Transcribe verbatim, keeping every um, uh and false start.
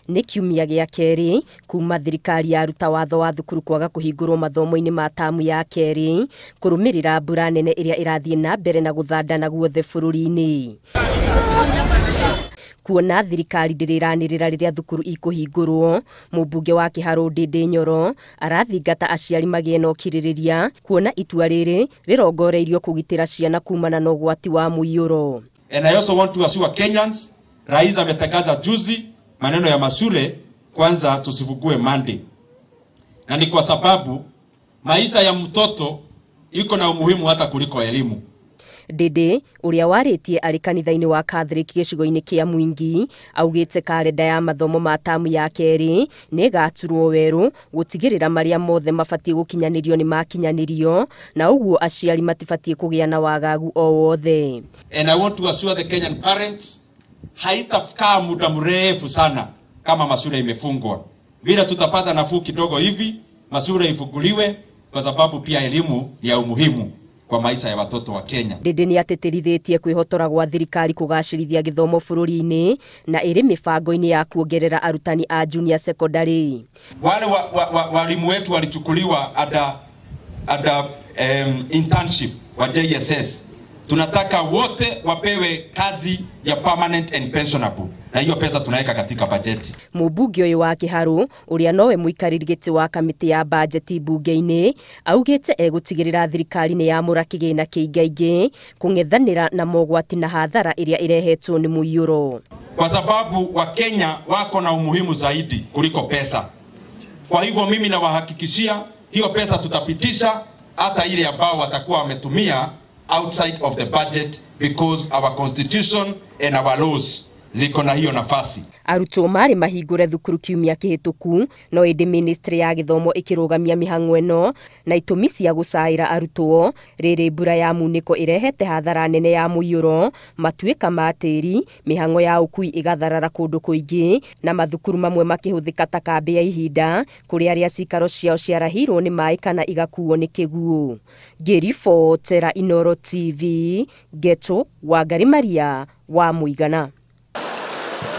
Nĩ kiumia gĩa kerĩ kuma thirikari ya ruta watho wa thukuru kwaga kũhingũrwo mathomo-inĩ ma tamu ya kerĩ kũrũmĩrĩra mbura nene ĩrĩa ĩrathiĩ na mbere na gũthandana guothe bũrũri-inĩ. Kuona thirikari ndĩrĩranĩrĩra rĩrĩa thukuru ikũhingũrwo, mũmbunge wa Kĩharũ Ndĩndĩ Nyoro arathingata aciari magĩe na ũkirĩrĩria kuona itua rĩrĩ rĩrongoreirio kũgitĩra ciana kumana na ũgwati wa mũiyũro. And I also want to assure Kenyans, Rais ametangaza juzi maneno ya mashule kwanza tusifugue Monday. Na ni kwa sababu maisha ya mtoto iko na umuhimu hata kuliko elimu. Ndĩndĩ ũrĩa warĩtie arĩ kanitha-inĩ wa Catholic gĩcigo-inĩ kĩa Mwingi augĩte kalenda ya mathomo ma tamu ya kerĩ nĩ ĩgaturwo werũ gũtigĩrĩra marĩa mothe mabatiĩ gũkinyanĩrio nĩ makinyanĩrio na ũguo aciari matibatiĩ kũgĩa na wagagu o wothe. And I want to assure the Kenyan parents, haitakaa muda mrefu sana kama mashule imefungwa. Vile tutapata nafuu kidogo hivi, mashule ifunguliwe kwa sababu pia elimu ni ya umuhimu kwa maisha ya watoto wa Kenya. Ndĩndĩ nĩ atĩtĩrithĩtie kwĩhotora gwa thirikari kũgacĩrithia gĩthomo bũrũri-inĩ na ĩrĩ mĩbango-inĩ ya kuongerera arutani a junior secondary. Wale wa, wa, wa, walimu wetu walichukuliwa ada ada um, internship wa J S S. Tunataka wote wapewe kazi ya permanent and pensionable. Na hiyo pesa tunaweka katika bajeti. Mũmbunge ũyũ wa Kĩharũ ũrĩa nowe mũikarĩri gĩtĩ wa kamĩtĩ ya bajeti bunge-inĩ augĩte egũtigĩrĩra thirikari nĩ yamũra kĩgĩna kĩingaingĩ kũng'ethanĩra na mogwati na hathara ĩrĩa irehetwo nĩ mũiyũro. Kwa sababu Wakenya wako na umuhimu zaidi kuliko pesa. Kwa hivyo mimi nawahakikishia hiyo pesa tutapitisha hata ile ambao watakuwa wametumia outside of the budget because our constitution and our laws ziko na hiyo nafasi. Arutwo marĩ mahingũre thukuru kiumia kĩhĩtũku no ĩndĩ ministry ya gĩthomo ĩkĩrũgamia mĩhang'o ĩno na itũmi cia gũcaĩra arutwo rĩrĩ mbura ya munĩko ĩrehete hathara nene ya mũiyũro, matuĩka ma tĩri, mĩhang'o ya ũkui ĩgatharara kũndũ kũingĩ na mathukuru mamwe makĩhũthĩka ta kambĩ ya ihinda kũrĩ arĩa cikaro ciao ciarahirwo nĩ maĩ kana igakuo nĩ kĩguũ. Ngĩribotera Inooro T V, Geto Wangari Maria wa Mũigana.